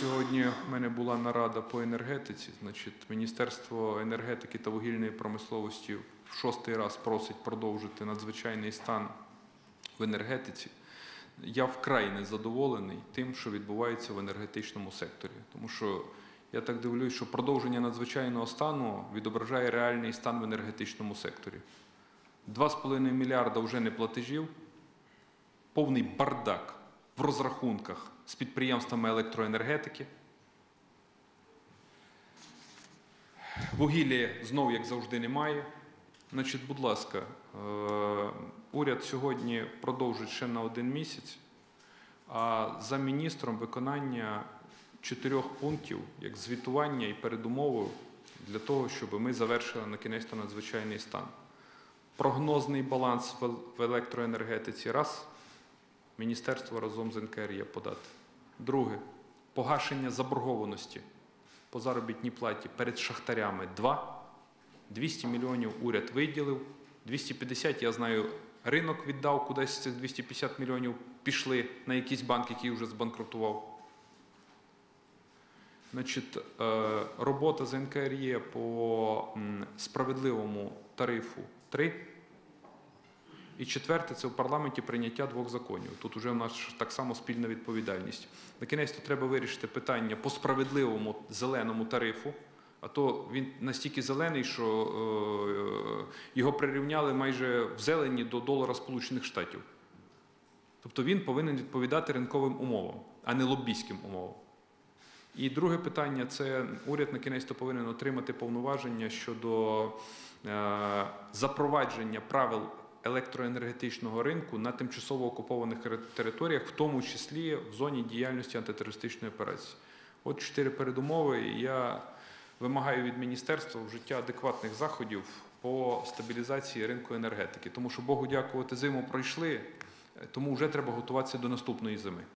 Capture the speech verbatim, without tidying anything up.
Сьогодні в мене була нарада по енергетиці. Значить, Міністерство енергетики та вугільної промисловості в шостий раз просить продовжити надзвичайний стан в енергетиці. Я вкрай незадоволений тим, що відбувається в енергетичному секторі. Тому що я так дивлюсь, що продовження надзвичайного стану відображає реальний стан в енергетичному секторі. два з половиною мільярда вже не платежів, повний бардак в розрахунках з підприємствами електроенергетики. Вугілля знов, як завжди, немає. Значить, будь ласка, уряд сьогодні продовжить ще на один місяць, а за міністром виконання чотирьох пунктів, як звітування і передумовою для того, щоб ми завершили на кінець надзвичайний стан. Прогнозний баланс в електроенергетиці – раз. Міністерство разом з ен ка ер є подати. Друге. Погашення заборгованості по заробітній платі перед шахтарями – два. двісті мільйонів уряд виділив. двісті п'ятдесят, я знаю, ринок віддав, кудись цих двісті п'ятдесят мільйонів пішли на якийсь банк, який вже збанкрутував. Значить, робота з ен ка ер є по справедливому тарифу – три. І четверте – це в парламенті прийняття двох законів. Тут вже в нас так само спільна відповідальність. На кінець треба вирішити питання по справедливому зеленому тарифу, а то він настільки зелений, що його прирівняли майже в зелені до долара Сполучених Штатів. Тобто він повинен відповідати ринковим умовам, а не лобійським умовам. І друге питання – це уряд на кінець повинен отримати повноваження щодо запровадження правил електроенергетичного ринку на тимчасово окупованих територіях, в тому числі в зоні діяльності антитерористичної операції. От чотири передумови, і я вимагаю від міністерства вжиття адекватних заходів по стабілізації ринку енергетики. Тому що, Богу дякувати, зиму пройшли, тому вже треба готуватися до наступної зими.